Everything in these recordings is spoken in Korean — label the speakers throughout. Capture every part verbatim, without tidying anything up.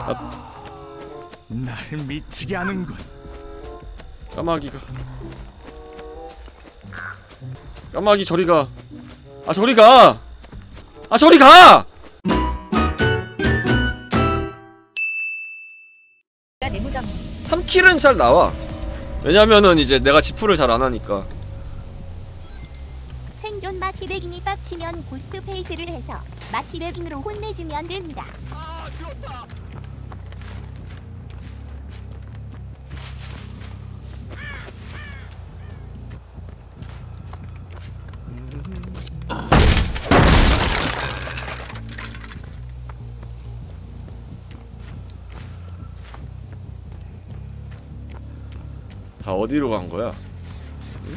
Speaker 1: 아,
Speaker 2: 날 미치게 하는군.
Speaker 1: 까마귀가. 까마귀 저리가. 아 저리가. 아 저리가. 삼 킬은 잘 나와. 왜냐면은 이제 내가 지프를 잘 안하니까.
Speaker 3: 생존 마티베깅이 빡치면 고스트 페이스를 해서 마티베깅으로 혼내주면 됩니다.
Speaker 2: 아, 좋다.
Speaker 1: 다 어디로 간 거야? 응?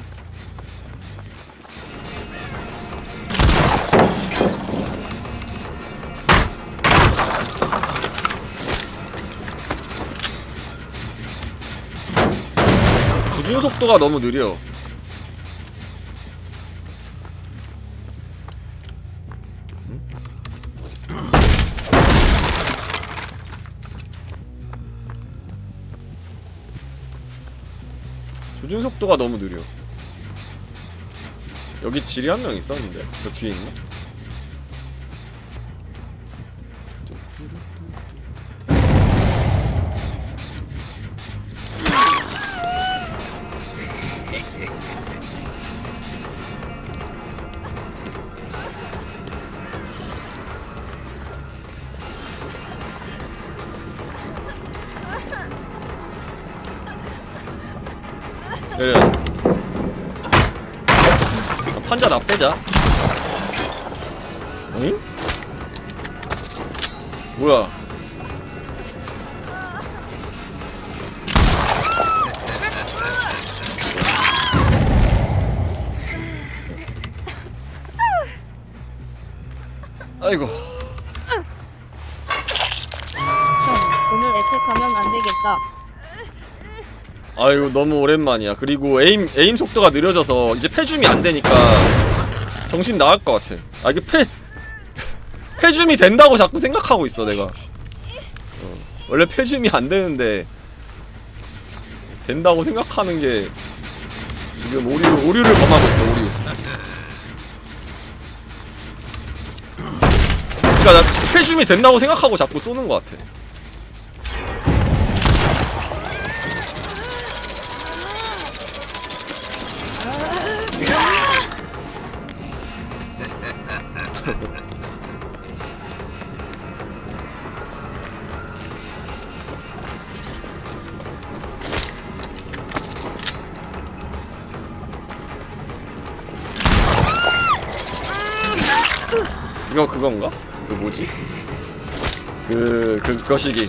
Speaker 1: 조준 속도가 너무 느려. 조준 속도가 너무 느려. 여기 지리 한 명 있었는데? 저 뒤에 있나? 그래. 아, 판자 나 빼자. 응? 뭐야? 아이고.
Speaker 4: 오늘 애택하면 안 되겠다.
Speaker 1: 아이고 너무 오랜만이야. 그리고 에임 에임 속도가 느려져서 이제 패줌이 안 되니까 정신 나갈 것 같아. 아 이게 패 패줌이 된다고 자꾸 생각하고 있어 내가. 어, 원래 패줌이 안 되는데 된다고 생각하는 게 지금 오류 오류를 범하고 있어. 오류. 그러니까 나 패줌이 된다고 생각하고 자꾸 쏘는 것 같아. 이거 그건가? 그 뭐지? 그... 그... 거시기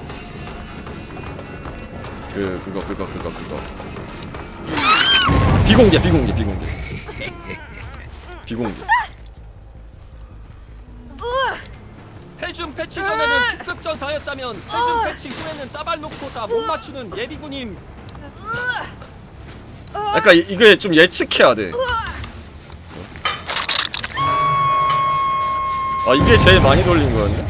Speaker 1: 그... 그거 그거 그거 그거 비공개 비공개 비공개 비공개.
Speaker 5: 해준 패치 전에는 특급 전사였다면 해준 패치 후에는 따발 놓고 다 못 맞추는 예비군임.
Speaker 1: 그러니까 이, 이게 좀 예측해야 돼. 아 이게 제일 많이 돌린 거였네?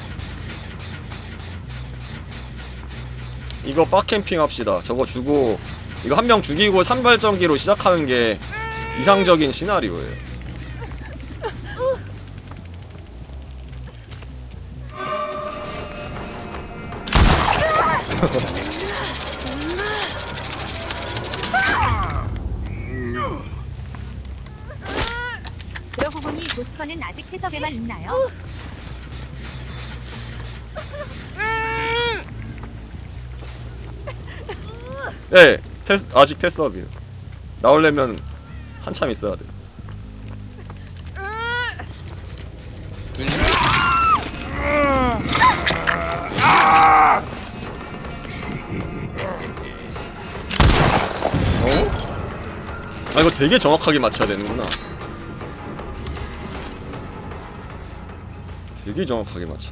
Speaker 1: 이거 빡캠핑 합시다. 저거 주고 이거 한 명 죽이고 산발전기로 시작하는 게 이상적인 시나리오예요.
Speaker 3: 그러고 보니 고스퍼는 아직 해석에만 있나요?
Speaker 1: 예, 테스, 아직 테스업이에요. 나오려면 한참 있어야 돼. 어? 아 이거 되게 정확하게 맞춰야 되는구나. 되게 정확하게 맞춰.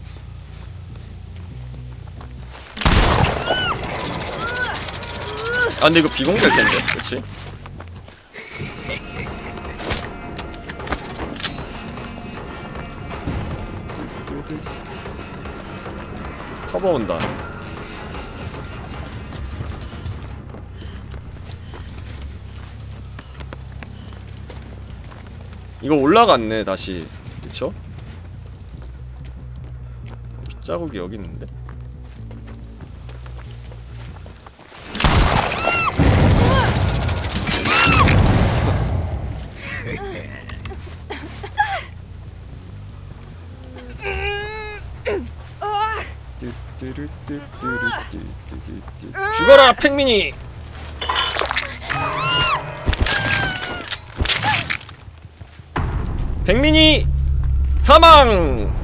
Speaker 1: 아 근데 이거 비공개일 텐데, 그치? 커버 온다. 이거 올라갔네 다시. 그쵸? 자국이 여기 있는데? 죽어라 팽민이! 팽민이 사망!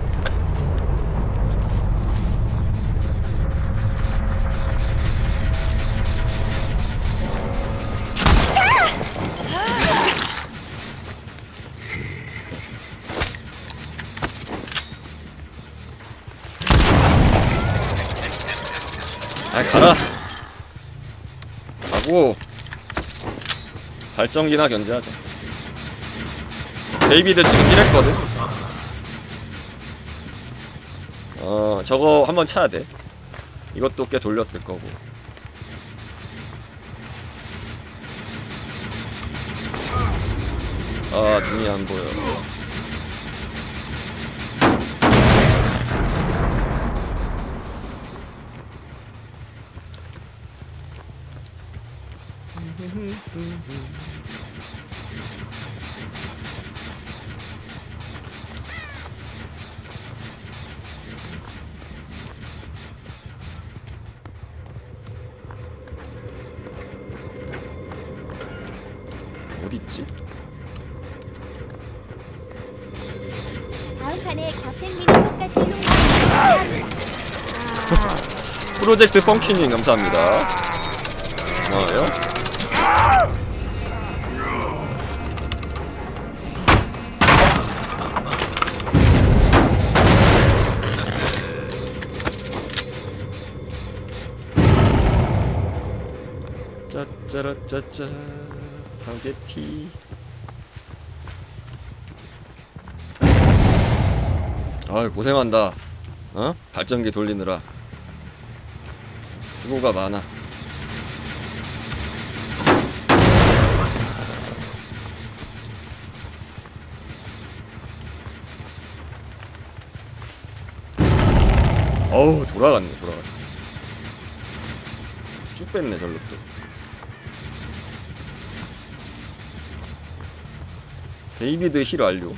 Speaker 1: 아 가라. 가고 발전기나 견제하자. 데이비드 지금 이랬거든. 어 저거 한번 차야 돼. 이것도 꽤 돌렸을 거고. 아 눈이 안 보여. 어딨지?
Speaker 3: 다음 판에 가팽민이 똑같이 흉내.
Speaker 1: 프로젝트 펑키님 감사합니다. 고마워요. 짜짜라짜짜 스파게티. 아이 고생한다. 어? 발전기 돌리느라 수고가 많아. 어우 돌아갔네. 돌아갔어. 쭉 뺐네 절로 또. 데이비드 힐 완료.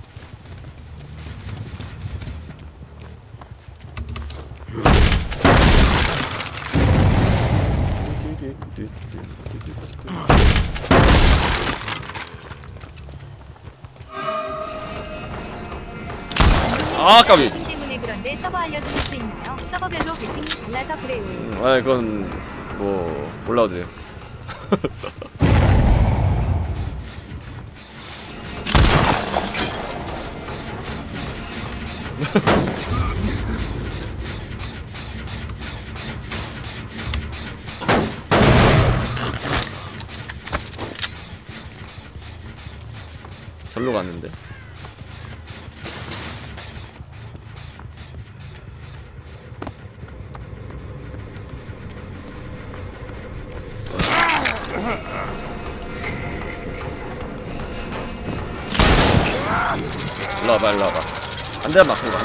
Speaker 1: 아 까비.
Speaker 6: 때문에 그런데 서버 알려주실 수 있나요? 서버별로 배팅이 달라서 그래요.
Speaker 1: 음, 아 그건 뭐 몰라도 돼요. 절로 갔는데. 일로 와봐 일로 와봐. 한 대만 맞고 가.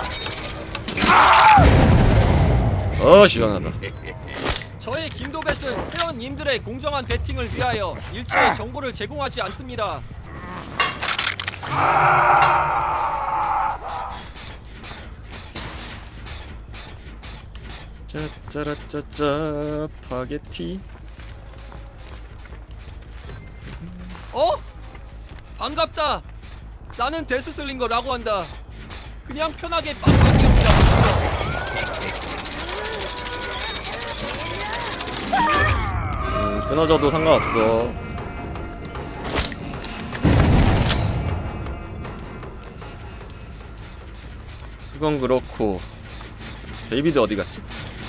Speaker 1: 한 대. 어 시원하다.
Speaker 5: 저희 김도뱃은 회원님들의 공정한 배팅을 위하여 일체의 정보를 제공하지 않습니다.
Speaker 1: 짜짜라짜짜 파게티.
Speaker 5: 어? 반갑다. 나는 데스슬링거라고 한다. 그냥 편하게 빵빵이 형이라고 불러.
Speaker 1: 음, 끊어져도 상관없어. 그건 그렇고 데이비드 어디 갔지?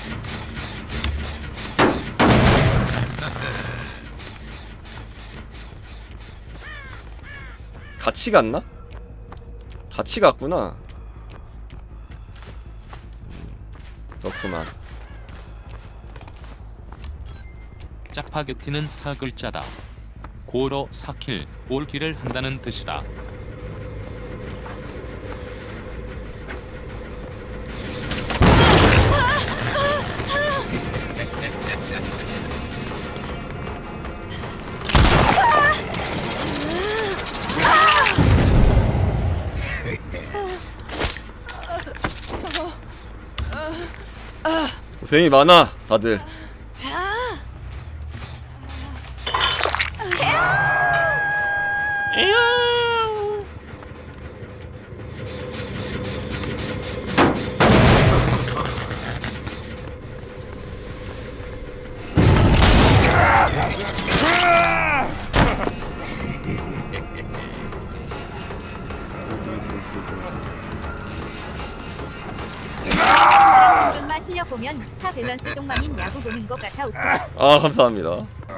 Speaker 1: 같이 갔나? 같이 갔구나. 그렇구만.
Speaker 7: 짜파게티는 사 글자다. 고로 사킬, 올킬을 한다는 뜻이다.
Speaker 1: 고생이 많아 다들.
Speaker 6: 운전마 실력 보면 차 밸런스 똥망인 야구 보는 것 같아 웃겨.
Speaker 1: 아 감사합니다.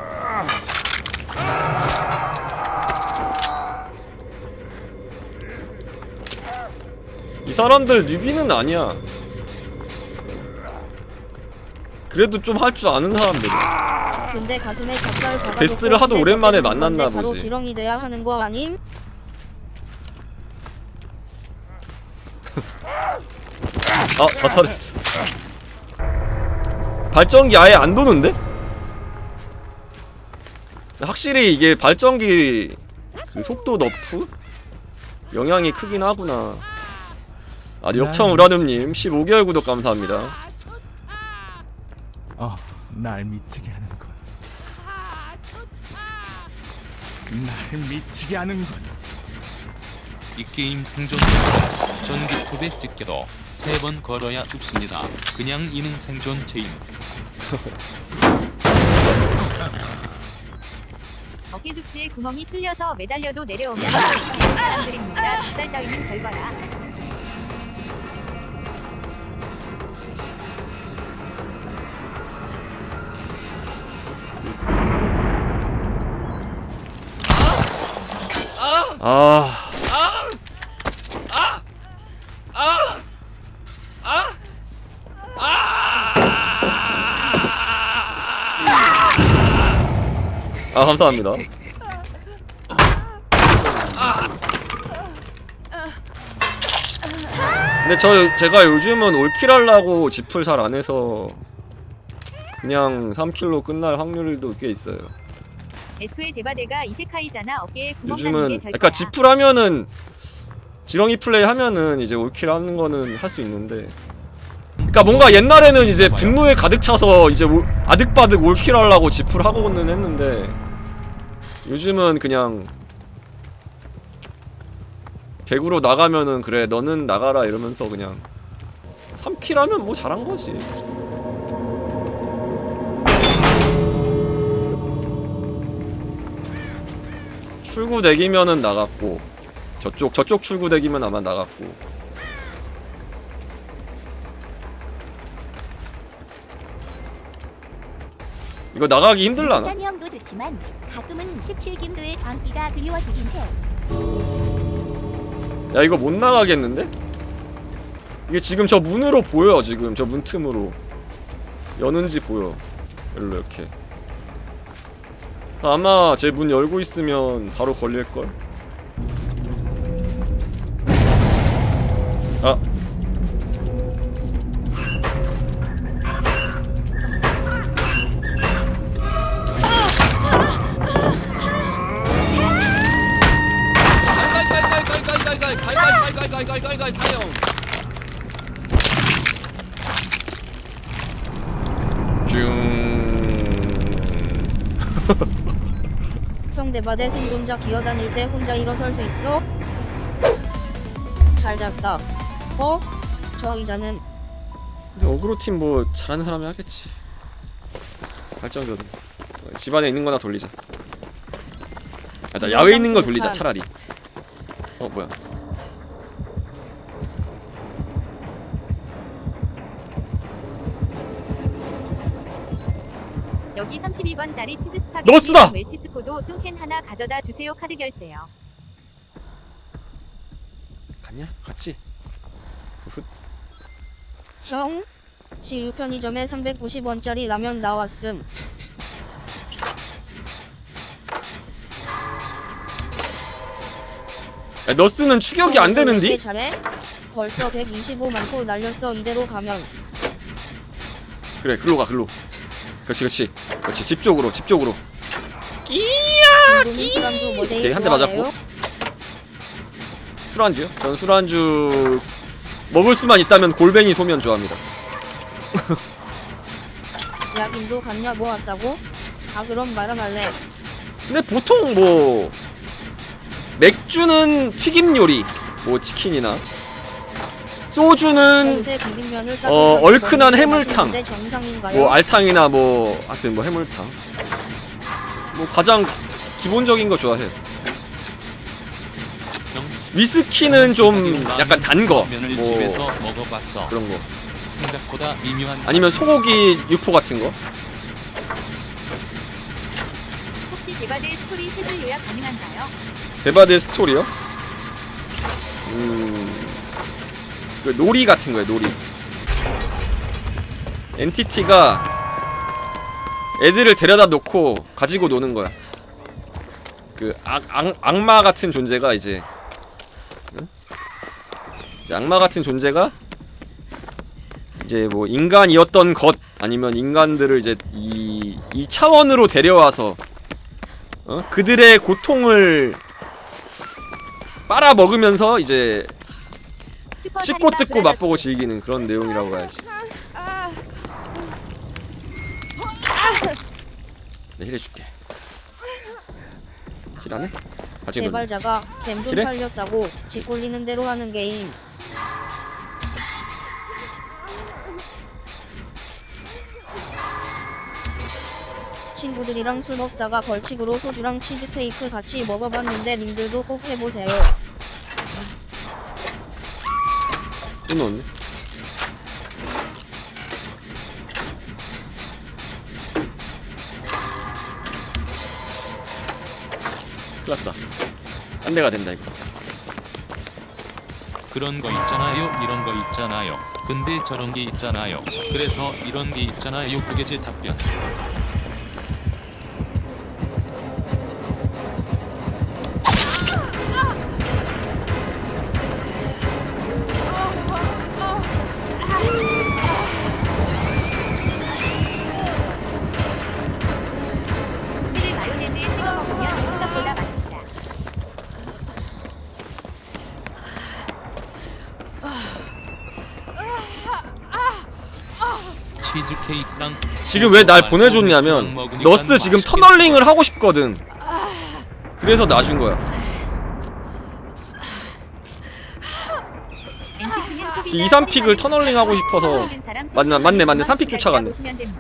Speaker 1: 이 사람들 뉴비는 아니야. 그래도 좀 할 줄 아는 사람들.
Speaker 4: 근데 가슴에 찹쌀 박아놓고
Speaker 1: 데스를 하도
Speaker 4: 근데
Speaker 1: 오랜만에
Speaker 4: 그때
Speaker 1: 만났나
Speaker 4: 바로
Speaker 1: 보지.
Speaker 4: 지렁이 돼야 하는 거 아님?
Speaker 1: 아 자살했어. 발전기 아예 안 도는데? 확실히 이게 발전기 그 속도 너프? 영향이 크긴 하구나. 아 역청 우라눔님 십오 개월 구독 감사합니다.
Speaker 2: 어, 날 미치게 하는군. 날 미치게 하는군.
Speaker 7: 이 게임 생존 전기 톱에 찍게도 세 번 걸어야 죽습니다. 그냥 이능 생존 체임.
Speaker 6: 어깨 죽지에 구멍이 뚫려서 매달려도 내려오면 죽는 사람들입니다. 쌀 따위는 별거라.
Speaker 1: 아 아 감사합니다. 근데 저 제가 요즘은 올킬 하려고 지풀 잘 안 해서 그냥 삼 킬로 끝날 확률도 꽤 있어요.
Speaker 6: 애초에 대바대가 이세카이잖아. 어깨에 구멍 나는 게
Speaker 1: 요즘은
Speaker 6: 별거야.
Speaker 1: 그러니까 지풀 하면은 지렁이 플레이 하면은 이제 올킬 하는 거는 할 수 있는데, 그러니까 뭔가 옛날에는 이제 분노에 가득 차서 이제 올, 아득바득 올킬 하려고 지풀 하고는 했는데 요즘은 그냥 개구로 나가면은 그래 너는 나가라 이러면서 그냥 삼 킬 하면 뭐 잘한 거지. 출구 대기면은 나갔고 저쪽 저쪽 출구 대기면 아마 나갔고. 이거 나가기 힘들라나?
Speaker 3: 산이 형도 좋지만 가끔은 십칠 김도의 광기가 그리워지긴 해.
Speaker 1: 야 이거 못 나가겠는데? 이게 지금 저 문으로 보여. 지금 저 문 틈으로 여는지 보여. 일로 이렇게. 아마 제 문 열고 있으면 바로 걸릴걸? 아
Speaker 5: 갈갈갈갈갈갈갈갈갈갈갈갈 사형.
Speaker 4: 형 대바대 생존자 기어다닐 때 혼자 일어설 수 있어? 잘 잡다. 어? 저 의자는
Speaker 1: 근데 어그로팀 뭐 잘하는 사람이 하겠지. 발전기거든. 집안에 있는 거나 돌리자. 아, 나 야외에 있는 거 돌리자 차라리. 어 뭐야.
Speaker 6: 여기 삼십이 번짜리 치즈 스파게티
Speaker 1: 넣었으다!
Speaker 6: 웰치스코도 뚱캔 하나 가져다 주세요. 카드 결제요.
Speaker 1: 갔냐? 갔지? 훗.
Speaker 4: 형? 시유 편의점에 삼백구십 원짜리 라면 나왔음.
Speaker 1: 야, 너스는 추격이 안 되는디?
Speaker 4: 잘해? 벌써 백이십오만 코 날렸어. 이대로 가면.
Speaker 1: 그래 글로 가 글로. 그렇지 그렇지 그렇지 집 쪽으로 집 쪽으로.
Speaker 4: 끼.
Speaker 1: 오케이 한 대 맞았고. 술안주요? 전 술안주 먹을 수만 있다면 골뱅이 소면 좋아합니다.
Speaker 4: 야김도 갔냐 뭐 왔다고? 아 그럼 말 안 할래.
Speaker 1: 근데 보통 뭐 맥주는 튀김 요리 뭐 치킨이나 소주는
Speaker 4: 요새 비빔면을
Speaker 1: 어,
Speaker 4: 따뜻하게
Speaker 1: 얼큰한
Speaker 4: 먹는 게
Speaker 1: 해물탕.
Speaker 4: 맛있는데 정상인가요?
Speaker 1: 뭐 알탕이나 뭐 하여튼 뭐 해물탕 뭐 가장 기본적인 거 좋아해요. 위스키는 좀 약간 단 거
Speaker 7: 면을
Speaker 1: 뭐
Speaker 7: 집에서 먹어봤어.
Speaker 1: 그런 거
Speaker 7: 생각보다 미묘한
Speaker 1: 아니면 소고기 육포 같은 거.
Speaker 6: 혹시 대바대 스토리 셋을 요약 가능한가요?
Speaker 1: 데바데 스토리요? 음... 그 놀이 같은 거예요 놀이. 엔티티가 애들을 데려다 놓고 가지고 노는 거야. 그 악, 악, 악마 같은 존재가 이제 응? 이제 악마 같은 존재가 이제 뭐 인간이었던 것 아니면 인간들을 이제 이, 이 차원으로 데려와서 어? 그들의 고통을 빨아먹으면서 이제
Speaker 6: 슈퍼
Speaker 1: 씹고
Speaker 6: 살인마
Speaker 1: 뜯고
Speaker 6: 브라더스.
Speaker 1: 맛보고 즐기는 그런 내용이라고 해야지. 네, 힐해줄게. 힐하네? 아직 너
Speaker 4: 개발자가 댐 좀
Speaker 1: 그래?
Speaker 4: 팔렸다고 지 꼴리는 대로 하는 게임. 친구들이랑 술 먹다가 벌칙으로 소주랑 치즈케이크 같이 먹어봤는데 님들도 꼭 해보세요.
Speaker 1: 또 넣었네. 큰일났다. 딴 데가 된다 이거.
Speaker 7: 그런 거 있잖아요. 이런 거 있잖아요. 근데 저런 게 있잖아요. 그래서 이런 게 있잖아요. 그게 제 답변.
Speaker 6: 회를 마요네즈에 찍어 먹으면 생각보다 맛있다.
Speaker 7: 치즈케이크랑
Speaker 1: 지금 왜 날 보내줬냐면 너스 지금 터널링을 하고 싶거든. 그래서 놔준 거야. 이, 삼 픽을 터널링 하고 싶어서. 맞나, 맞네, 맞네. 삼 픽 쫓아갔네.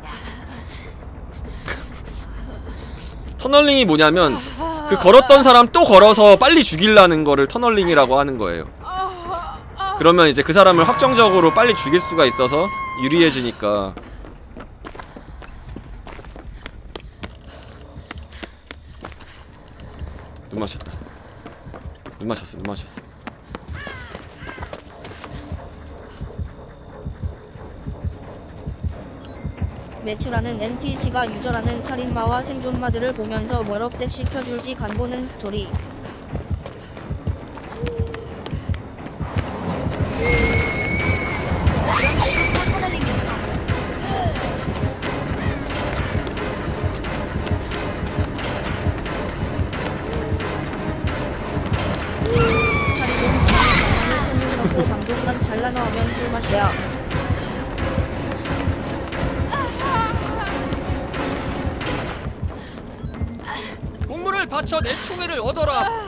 Speaker 1: 터널링이 뭐냐면 그 걸었던 사람 또 걸어서 빨리 죽이려는 거를 터널링이라고 하는 거예요. 그러면 이제 그 사람을 확정적으로 빨리 죽일 수가 있어서 유리해지니까. 눈 마셨다. 눈 마셨어, 눈 마셨어.
Speaker 4: 매출하는 엔티티가 유저라는 살인마와 생존마들을 보면서 뭘 업데 시켜줄지 간보는 스토리. 살인은 방송간 잘라 나오면 꿀맛이야.
Speaker 5: 공물을 바쳐 내 총애를 얻어라.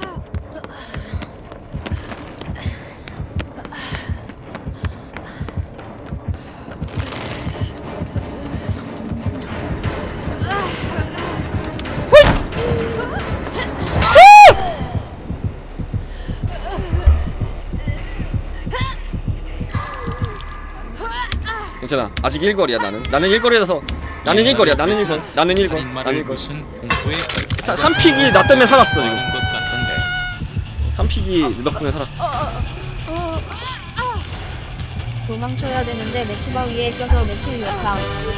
Speaker 1: 괜찮아. 아직 일거리야 나는. 나는 일거리라서. 나는 일거리야. 나는 일거. 나는 일거. 나는 일거. 삼 픽이 나 때문에 살았어 지금. 삼 픽이 너 덕분에 살았어.
Speaker 4: 도망쳐야 되는데 매튜바 위에 껴서 매튜 역상.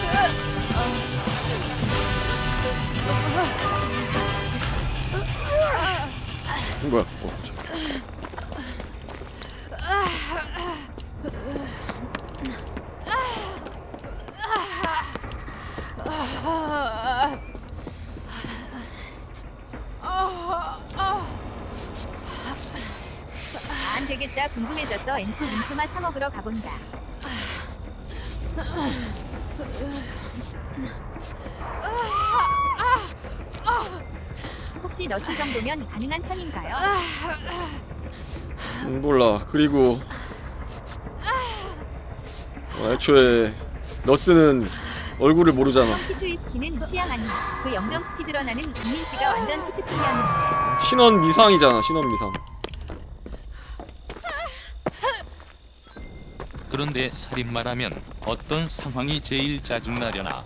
Speaker 1: 뭐야? 어, 저.
Speaker 6: 안 되겠다. 궁금해졌어. 엔초 민초마 사 먹으러 가본다. 혹시 너스 정도면 가능한 편인가요?
Speaker 1: 음, 몰라. 그리고 어, 애초에 너스는 얼굴을 모르잖아.
Speaker 6: 히트위스키는 취향 아니야. 그 영점 스피드런하는 김민 씨가 완전 히트충이었는데.
Speaker 1: 신원 미상이잖아. 신원 미상.
Speaker 7: 그런데 살인마라면 어떤 상황이 제일 짜증나려나?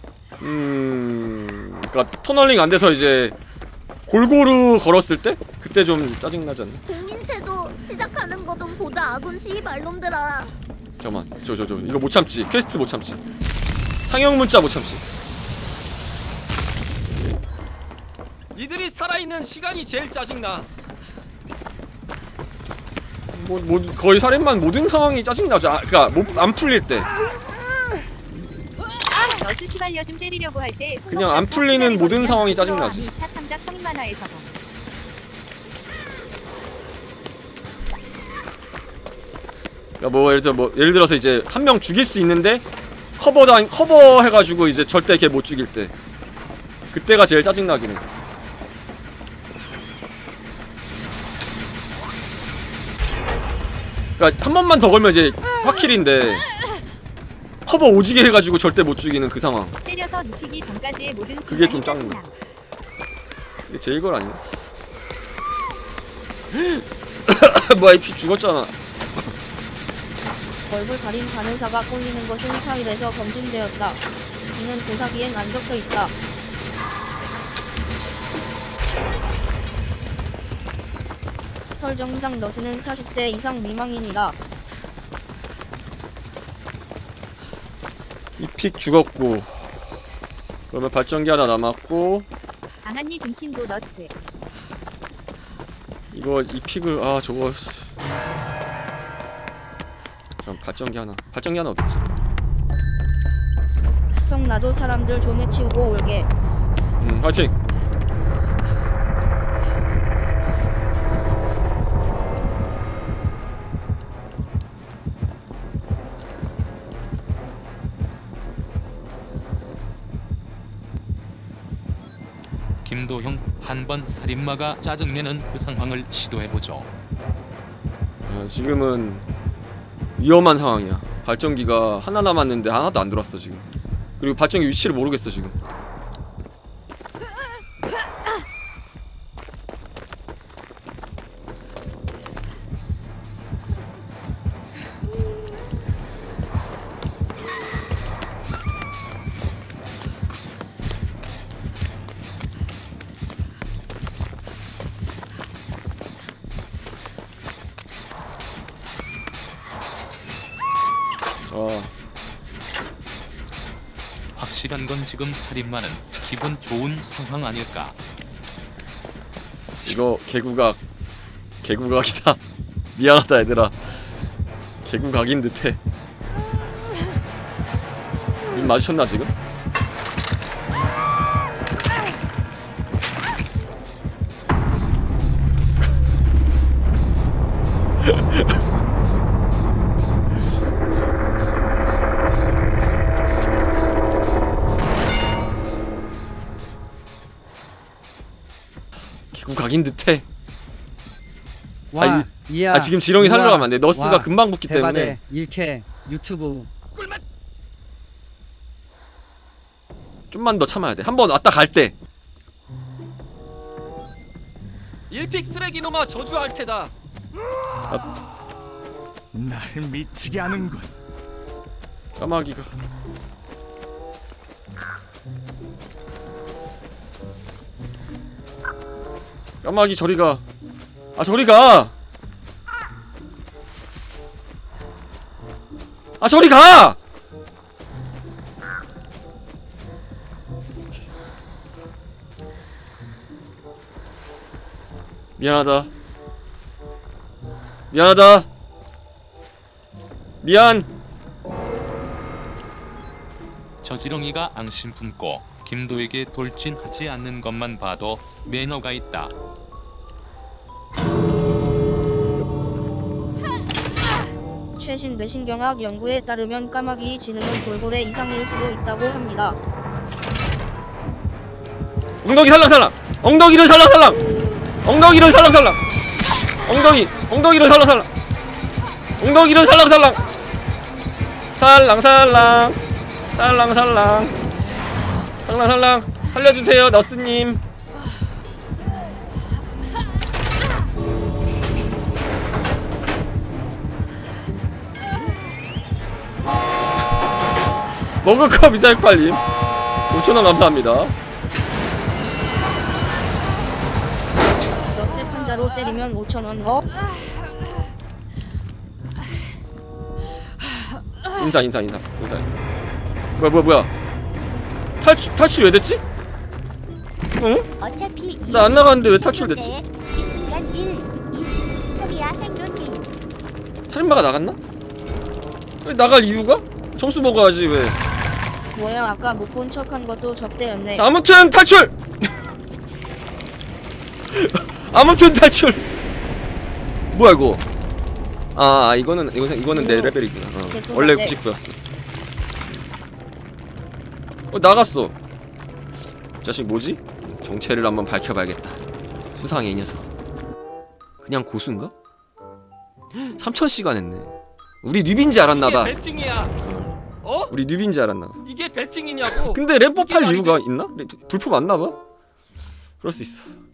Speaker 1: 음, 그러니까 터널링 안 돼서 이제 골고루 걸었을 때 그때 좀 짜증 나지 않나?
Speaker 8: 국민체조 시작하는 거 좀 보자. 아군 시위 말놈들아.
Speaker 1: 잠깐만, 저 저 저 이거 못 참지. 퀘스트 못 참지. 상형 문자 못 참지.
Speaker 5: 이들이 살아있는 시간이 제일 짜증나.
Speaker 1: 뭐, 뭐 거의 살인만 모든 상황이 짜증나죠. 아, 그니까 뭐, 안 풀릴 때.
Speaker 6: 너스 시발려 좀 때리려고 할 때
Speaker 1: 그냥 안 풀리는 모든 상황이 짜증나지.
Speaker 6: 이 차 삼작 성인 만화에서도.
Speaker 1: 그러니까 뭐 예를 들어 뭐 예를 들어서 이제 한 명 죽일 수 있는데 커버당 커버 해가지고 이제 절대 걔 못 죽일 때. 그때가 제일 짜증나긴 해. 그러니까 한 번만 더 걸면 이제 확킬인데 커버 오지게 해가지고 절대 못 죽이는 그 상황.
Speaker 6: 때려서 눕히기 전까지의 모든
Speaker 1: 그게 좀
Speaker 6: 순간이
Speaker 1: 짜증나. 이게 제일 걸 아니야? 뭐야 이 피 죽었잖아.
Speaker 4: 얼굴 가린 간호사가 꼴리는 것은 사일에서 검증되었다. 이는 도사기엔 안 적혀있다. 설정상 너스는 사십 대 이상 미망인이다.
Speaker 1: 이 픽 죽었고 그러면 발전기 하나 남았고
Speaker 6: 강한니 등킨도 너스.
Speaker 1: 이거 이 픽을 아 저거 잠 발전기 하나 발전기 하나 어딨지?
Speaker 4: 형 나도 사람들 좀 해치우고 올게.
Speaker 1: 음 화이팅!
Speaker 7: 김도형 한번 살인마가 짜증내는 그 상황을 시도해보죠.
Speaker 1: 아, 지금은 위험한 상황이야. 발전기가 하나 남았는데 하나도 안 들어왔어 지금. 그리고 발전기 위치를 모르겠어 지금. 어.
Speaker 7: 확실한 건 지금 살인마는 기분 좋은 상황 아닐까?
Speaker 1: 이거 개구각 개구각이다. 미안하다 얘들아. 개구각인 듯해. 눈 마주쳤나 지금? 각인 듯해.
Speaker 9: 와,
Speaker 1: 아, 이,
Speaker 9: 이야,
Speaker 1: 아 지금 지렁이 살려고 하면 안 돼. 너스가
Speaker 9: 와,
Speaker 1: 금방 붙기
Speaker 9: 대박에
Speaker 1: 때문에.
Speaker 9: 일캐 유튜브
Speaker 1: 좀만 더 참아야 돼. 한 번 왔다 갈 때.
Speaker 5: 일픽 쓰레기놈아 저주할 테다.
Speaker 2: 날 미치게 하는군.
Speaker 1: 까마귀가. 까마귀 저리가. 아 저리가. 아 저리 가! 미안하다. 미안하다. 미안.
Speaker 7: 저지렁이가 앙심 품고 김도에게 돌진하지 않는 것만 봐도 매너가 있다.
Speaker 4: 최신 뇌신경학 연구에 따르면 까마귀 지능은 돌고래 이상일 수도 있다고 합니다.
Speaker 1: 엉덩이 살랑살랑. 엉덩이를 살랑살랑. 엉덩이를 살랑살랑. 엉덩이. 엉덩이를 살랑살랑. 엉덩이를 살랑살랑. 살랑살랑. 살랑살랑. 살랑살랑. 살려주세요 너스님. 먹을거 미사일팔님 오천원 감사합니다.
Speaker 4: 너스 판자로 때리면 오천원. 어?
Speaker 1: 인사 인사 인사 인사 인사. 뭐야 뭐야 뭐야. 탈출 탈출 왜 됐지? 응?
Speaker 3: 어차피
Speaker 1: 나 안 나갔는데 왜 탈출됐지?
Speaker 3: 이 순간 일, 이, 삼이야 생존 일.
Speaker 1: 살인마가 나갔나? 왜 나갈 이유가? 점수 먹어야지 왜.
Speaker 4: 뭐야 아까 못 본 척한 것도 접대였네.
Speaker 1: 자, 아무튼 탈출! 아무튼 탈출! 뭐야 이거? 아, 아 이거는 이거는 이거는 내 레벨이구나. 어. 원래 구십구였어. 어 나갔어. 자식 뭐지? 정체를 한번 밝혀봐야겠다. 수상해 이 녀석. 그냥 고수인가? 삼천 시간 했네. 우리 뉴비인지 알았나봐.
Speaker 5: 이게 배팅이야. 어?
Speaker 1: 우리 뉴비인지 알았나봐.
Speaker 5: 이게 배팅이냐고.
Speaker 1: 근데 랩법 할
Speaker 5: 이게
Speaker 1: 이유가 있나? 불법 안 나봐? 그럴 수 있어.